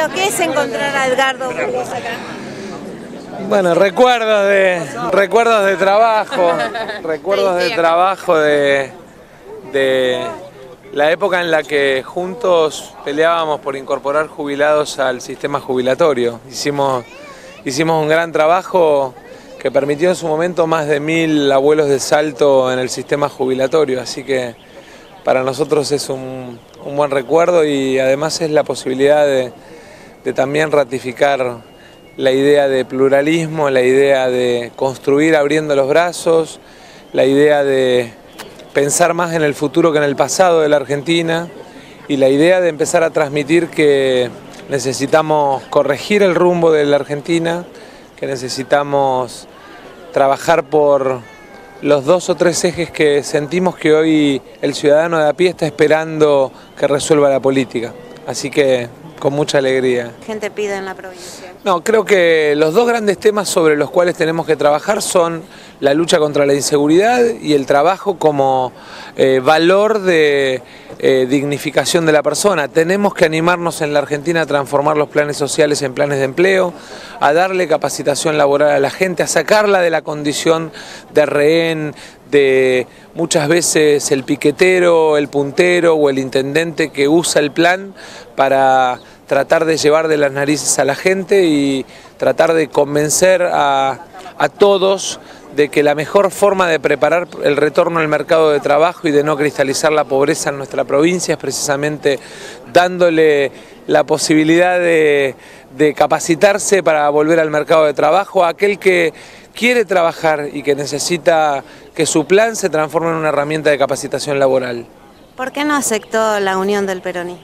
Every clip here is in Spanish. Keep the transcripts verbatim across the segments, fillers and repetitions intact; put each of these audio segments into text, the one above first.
Bueno, ¿qué es encontrar a Edgardo Burgos acá? Bueno, recuerdos de, recuerdos de trabajo, recuerdos de trabajo de, de la época en la que juntos peleábamos por incorporar jubilados al sistema jubilatorio. Hicimos, hicimos un gran trabajo que permitió en su momento más de mil abuelos de Salto en el sistema jubilatorio, así que para nosotros es un, un buen recuerdo y además es la posibilidad de, de también ratificar la idea de pluralismo, la idea de construir abriendo los brazos, la idea de pensar más en el futuro que en el pasado de la Argentina y la idea de empezar a transmitir que necesitamos corregir el rumbo de la Argentina, que necesitamos trabajar por los dos o tres ejes que sentimos que hoy el ciudadano de a pie está esperando que resuelva la política. Así que con mucha alegría. ¿Qué gente pide en la provincia? No, creo que los dos grandes temas sobre los cuales tenemos que trabajar son la lucha contra la inseguridad y el trabajo como eh, valor de eh, dignificación de la persona. Tenemos que animarnos en la Argentina a transformar los planes sociales en planes de empleo, a darle capacitación laboral a la gente, a sacarla de la condición de rehén, de muchas veces el piquetero, el puntero o el intendente que usa el plan para tratar de llevar de las narices a la gente y tratar de convencer a, a todos de que la mejor forma de preparar el retorno al mercado de trabajo y de no cristalizar la pobreza en nuestra provincia es precisamente dándole la posibilidad de, de capacitarse para volver al mercado de trabajo a aquel que quiere trabajar y que necesita que su plan se transforme en una herramienta de capacitación laboral. ¿Por qué no aceptó la unión del peronismo?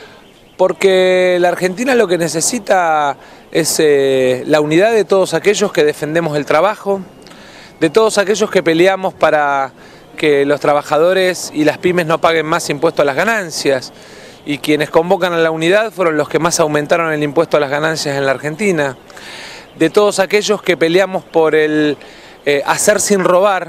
Porque la Argentina lo que necesita es eh, la unidad de todos aquellos que defendemos el trabajo, de todos aquellos que peleamos para que los trabajadores y las pymes no paguen más impuesto a las ganancias. Y quienes convocan a la unidad fueron los que más aumentaron el impuesto a las ganancias en la Argentina. De todos aquellos que peleamos por el eh, hacer sin robar,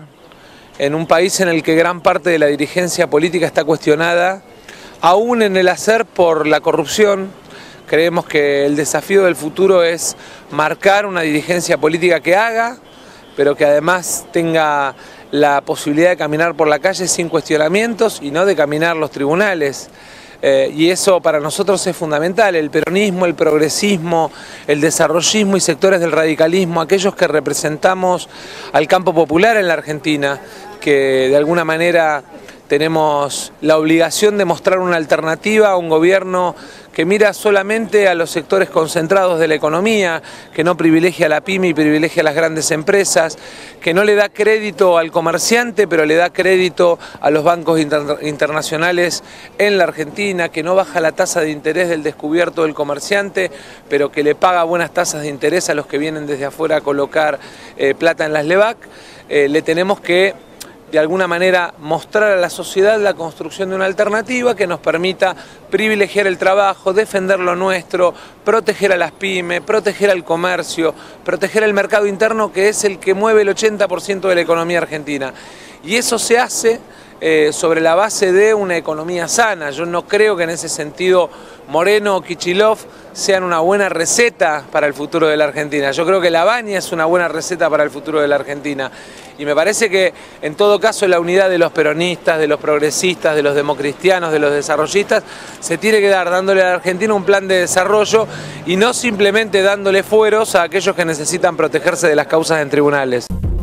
en un país en el que gran parte de la dirigencia política está cuestionada, aún en el hacer por la corrupción. Creemos que el desafío del futuro es marcar una dirigencia política que haga, pero que además tenga la posibilidad de caminar por la calle sin cuestionamientos y no de caminar los tribunales. Eh, y eso para nosotros es fundamental, el peronismo, el progresismo, el desarrollismo y sectores del radicalismo, aquellos que representamos al campo popular en la Argentina, que de alguna manera tenemos la obligación de mostrar una alternativa a un gobierno que mira solamente a los sectores concentrados de la economía, que no privilegia a la pyme y privilegia a las grandes empresas, que no le da crédito al comerciante, pero le da crédito a los bancos inter- internacionales en la Argentina, que no baja la tasa de interés del descubierto del comerciante, pero que le paga buenas tasas de interés a los que vienen desde afuera a colocar eh, plata en las LEVAC. Eh, le tenemos que de alguna manera mostrar a la sociedad la construcción de una alternativa que nos permita privilegiar el trabajo, defender lo nuestro, proteger a las pymes, proteger al comercio, proteger el mercado interno que es el que mueve el ochenta por ciento de la economía argentina. Y eso se hace eh, sobre la base de una economía sana. Yo no creo que en ese sentido Moreno o Kicillof sean una buena receta para el futuro de la Argentina. Yo creo que La Baña es una buena receta para el futuro de la Argentina. Y me parece que en todo caso la unidad de los peronistas, de los progresistas, de los democristianos, de los desarrollistas, se tiene que dar dándole a la Argentina un plan de desarrollo y no simplemente dándole fueros a aquellos que necesitan protegerse de las causas en tribunales.